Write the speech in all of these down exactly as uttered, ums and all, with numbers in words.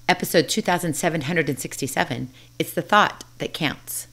episode two thousand seven hundred sixty-seven. It's the thought that counts.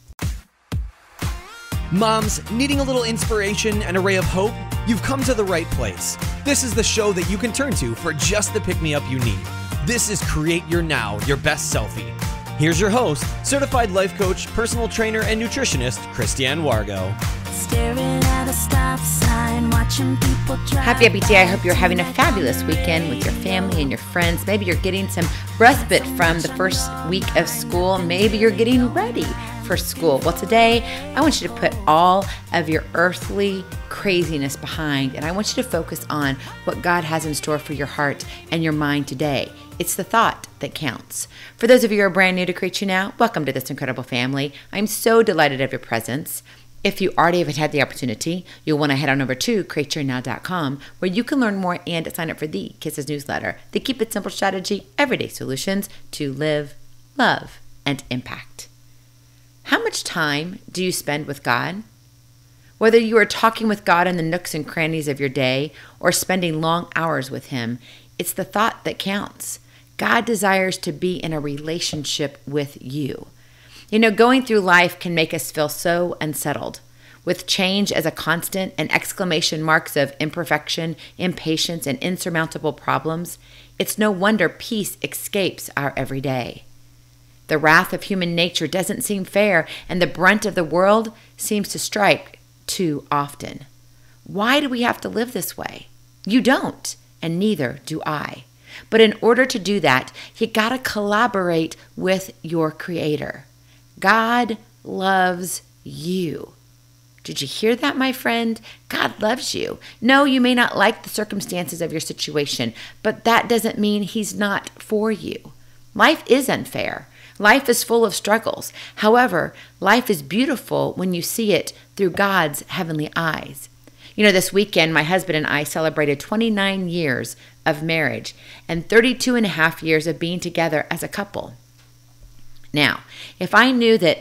Moms, needing a little inspiration and a ray of hope? You've come to the right place. This is the show that you can turn to for just the pick-me-up you need. This is Create Your Now, Your Best Selfie. Here's your host, certified life coach, personal trainer, and nutritionist, Christiane Wargo. Staring at a stop sign, watching people drive. Happy happy day. I hope you're having a fabulous weekend with your family and your friends. Maybe you're getting some respite from the first week of school. Maybe you're getting ready for school. Well, today I want you to put all of your earthly craziness behind, and I want you to focus on what God has in store for your heart and your mind today. It's the thought that counts. For those of you who are brand new to Create You Now, welcome to this incredible family. I'm so delighted of your presence. If you already have had the opportunity, you'll want to head on over to create your now dot com, where you can learn more and sign up for the Kisses newsletter, the Keep It Simple strategy, everyday solutions to live, love, and impact. How much time do you spend with God? Whether you are talking with God in the nooks and crannies of your day or spending long hours with Him, it's the thought that counts. God desires to be in a relationship with you. You know, going through life can make us feel so unsettled. With change as a constant and exclamation marks of imperfection, impatience, and insurmountable problems, it's no wonder peace escapes our everyday. The wrath of human nature doesn't seem fair, and the brunt of the world seems to strike too often. Why do we have to live this way? You don't, and neither do I. But in order to do that, you gotta collaborate with your Creator. God loves you. Did you hear that, my friend? God loves you. No, you may not like the circumstances of your situation, but that doesn't mean He's not for you. Life is unfair. Life is full of struggles. However, life is beautiful when you see it through God's heavenly eyes. You know, this weekend, my husband and I celebrated twenty-nine years of marriage and thirty-two and a half years of being together as a couple. Now, if I knew that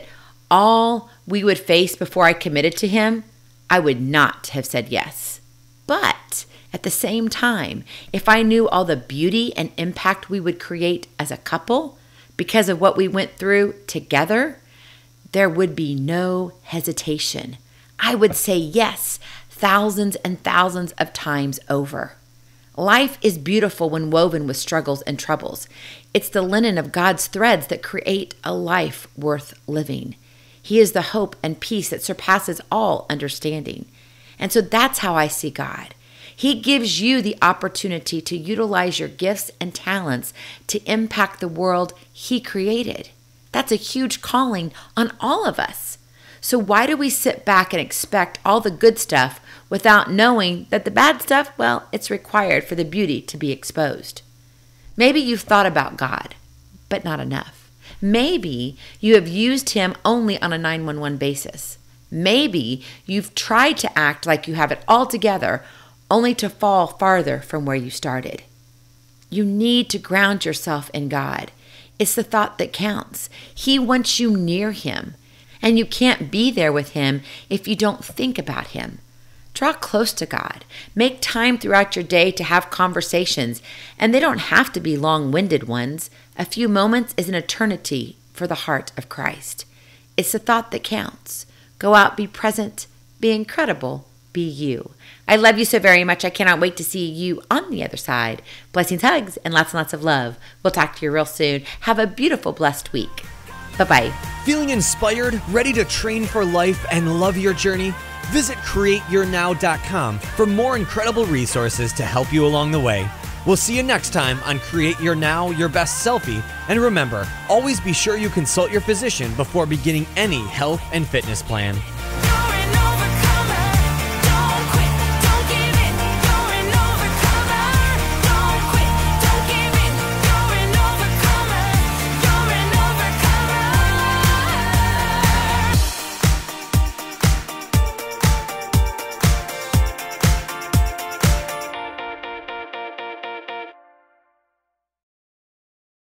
all we would face before I committed to Him, I would not have said yes. But at the same time, if I knew all the beauty and impact we would create as a couple because of what we went through together, there would be no hesitation. I would say yes thousands and thousands of times over. Life is beautiful when woven with struggles and troubles. It's the linen of God's threads that create a life worth living. He is the hope and peace that surpasses all understanding. And so that's how I see God. He gives you the opportunity to utilize your gifts and talents to impact the world He created. That's a huge calling on all of us. So why do we sit back and expect all the good stuff without knowing that the bad stuff, well, it's required for the beauty to be exposed? Maybe you've thought about God, but not enough. Maybe you have used Him only on a nine one one basis. Maybe you've tried to act like you have it all together, only to fall farther from where you started. You need to ground yourself in God. It's the thought that counts. He wants you near Him, and you can't be there with Him if you don't think about Him. Draw close to God. Make time throughout your day to have conversations, and they don't have to be long-winded ones. A few moments is an eternity for the heart of Christ. It's the thought that counts. Go out, be present, be incredible, be you. I love you so very much. I cannot wait to see you on the other side. Blessings, hugs, and lots and lots of love. We'll talk to you real soon. Have a beautiful, blessed week. Bye-bye. Feeling inspired, ready to train for life and love your journey? Visit create your now dot com for more incredible resources to help you along the way. We'll see you next time on Create Your Now, Your Best Selfie. And remember, always be sure you consult your physician before beginning any health and fitness plan.